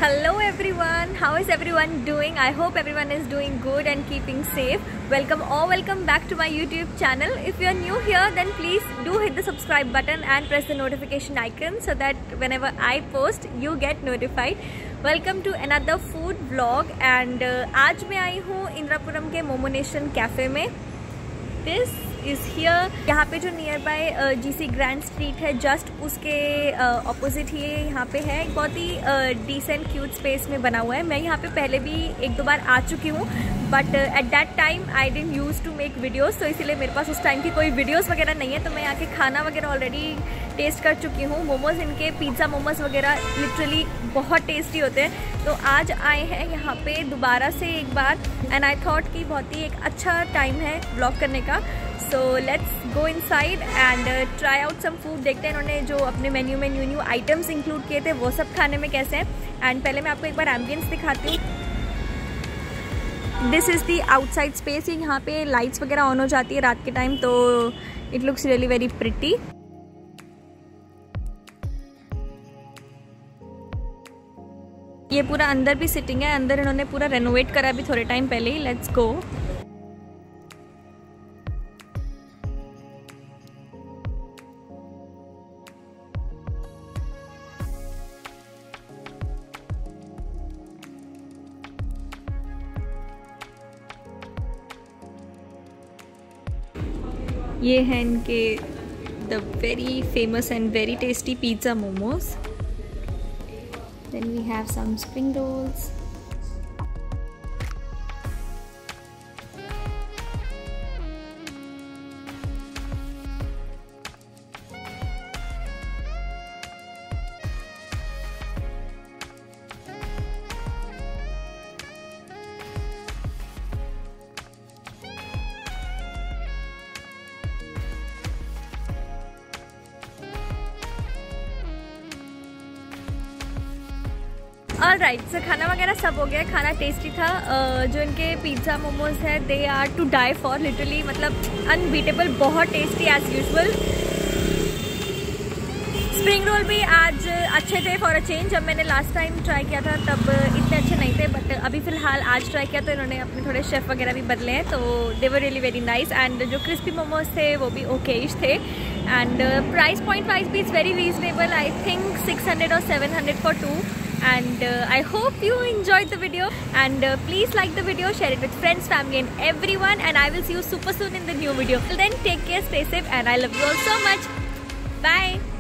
Hello everyone, how is everyone doing? I hope everyone is doing good and keeping safe. Welcome back to my YouTube channel. If you are new here, then please do hit the subscribe button and press the notification icon so that whenever I post, you get notified. Welcome to another food vlog and आज मैं आई हूँ इंद्रापुरम के momo nation cafe में. This is here. यहाँ पे जो nearby GC grand street है, just उसके ऑपोजिट ही यहाँ पे है. एक बहुत ही डिसेंट क्यूट स्पेस में बना हुआ है. मैं यहाँ पे पहले भी एक दो बार आ चुकी हूँ, but at that time I didn't use to make videos, तो इसीलिए मेरे पास उस टाइम की कोई वीडियोस वगैरह नहीं है. तो मैं यहाँ के खाना वगैरह ऑलरेडी टेस्ट कर चुकी हूँ. मोमोज, इनके पिज़्ज़ा मोमोज वगैरह लिटरली बहुत टेस्टी होते हैं. तो आज आए हैं यहाँ पे दोबारा से एक बार एंड आई थॉट कि बहुत ही एक अच्छा टाइम है व्लॉग करने का. So let's go inside and try out some food. देखते हैं इन्होंने जो अपने मेन्यू में न्यू आइटम्स इंक्लूड किए थे वो सब खाने में कैसे हैं. एंड पहले मैं आपको एक बार एम्बियंस दिखाती हूँ. This is the outside space. यहाँ पे लाइट्स वगैरह ऑन हो जाती है रात के टाइम, तो it looks really very pretty. ये पूरा अंदर भी सिटिंग है. अंदर इन्होंने पूरा रेनोवेट करा अभी थोड़े टाइम पहले ही. Let's go. ये हैं इनके the very famous and very tasty pizza momos. Then we have some spring rolls. Alright, so खाना वगैरह सब हो गया. खाना टेस्टी था. जो इनके पिज़्ज़ा मोमोज है they are to die for. Literally मतलब अनबीटेबल, बहुत tasty as usual. Spring roll भी आज अच्छे थे फॉर अ चेंज. जब मैंने लास्ट टाइम ट्राई किया था तब इतने अच्छे नहीं थे, बट अभी फ़िलहाल आज ट्राई किया तो इन्होंने अपने थोड़े शेफ़ वगैरह भी बदले हैं, तो they were really very nice. And जो क्रिस्पी मोमोज थे वो भी ओकेश थे. एंड प्राइस पॉइंट वाइज भी it's very reasonable. I think 600 or 700 for 2. And I hope you enjoyed the video, and please like the video, share it with friends, family and everyone, and I will see you super soon in the new video. Till then, take care, stay safe, and I love you all so much. Bye.